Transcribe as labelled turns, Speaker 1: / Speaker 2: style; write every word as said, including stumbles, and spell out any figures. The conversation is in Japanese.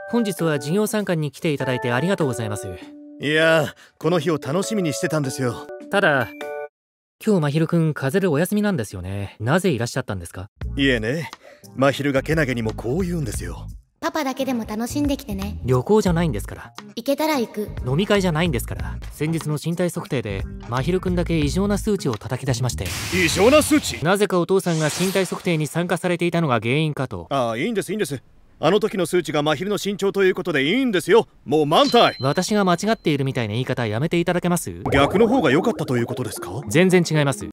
Speaker 1: 本日は授業参観に来ていただいてありがとうございます。
Speaker 2: いやー、この日を楽しみにしてたんですよ。
Speaker 1: ただ今日まひるくん風邪でお休みなんですよね。なぜいらっしゃったんですか？
Speaker 2: いえね、まひるがけなげにもこう言うんですよ。
Speaker 3: パパだけでも楽しんできてね。
Speaker 1: 旅行じゃないんですから。
Speaker 3: 行けたら行く。
Speaker 1: 飲み会じゃないんですから。先日の身体測定でまひるくんだけ異常な数値を叩き出しまして。
Speaker 2: 異常な数値？
Speaker 1: なぜかお父さんが身体測定に参加されていたのが原因かと。
Speaker 2: ああ、いいんですいいんです。あの時の数値がまひるの身長ということでいいんですよ。もう満体。
Speaker 1: 私が間違っているみたいな言い方やめていただけます？
Speaker 2: 逆の方が良かったということですか？
Speaker 1: 全然違います。